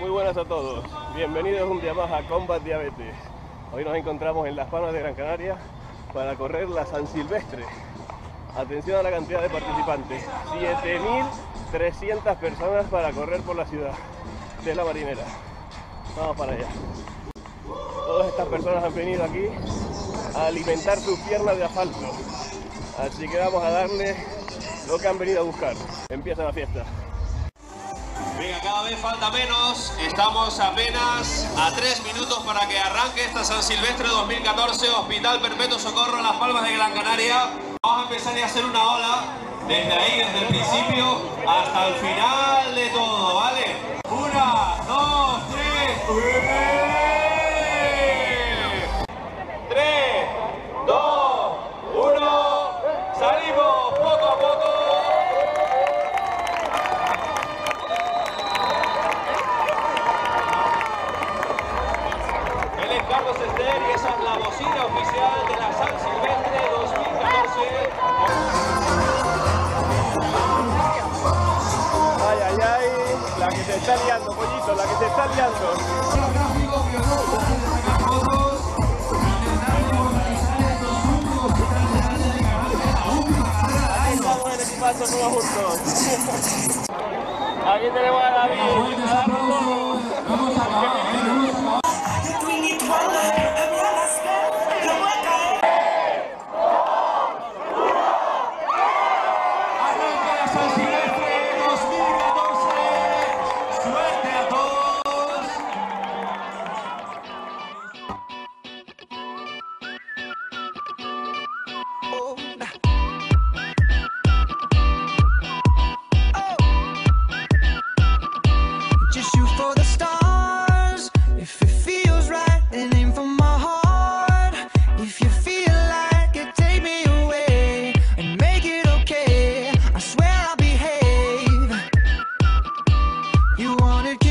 Muy buenas a todos, bienvenidos un día más a Combat Diabetes. Hoy nos encontramos en Las Palmas de Gran Canaria para correr la San Silvestre. Atención a la cantidad de participantes, 7.300 personas para correr por la ciudad de La Marinera. Vamos para allá. Todas estas personas han venido aquí a alimentar sus piernas de asfalto, así que vamos a darle lo que han venido a buscar. Empieza la fiesta. Venga, cada vez falta menos, estamos apenas a 3 minutos para que arranque esta San Silvestre 2014, Hospital Perpetuo Socorro, Las Palmas de Gran Canaria. Vamos a empezar a hacer una ola, desde ahí, desde el principio, hasta el final de todo, ¿vale? 1, 2, 3, 3, 2, 1, salimos poco a poco. Carlos Ester, y esa es la bocina oficial de la San Silvestre 2014. Ay, ay, ay, la que se está liando, pollito, la que se está liando. Aquí estamos en el equipazo todos juntos. Aquí tenemos a David, You wanted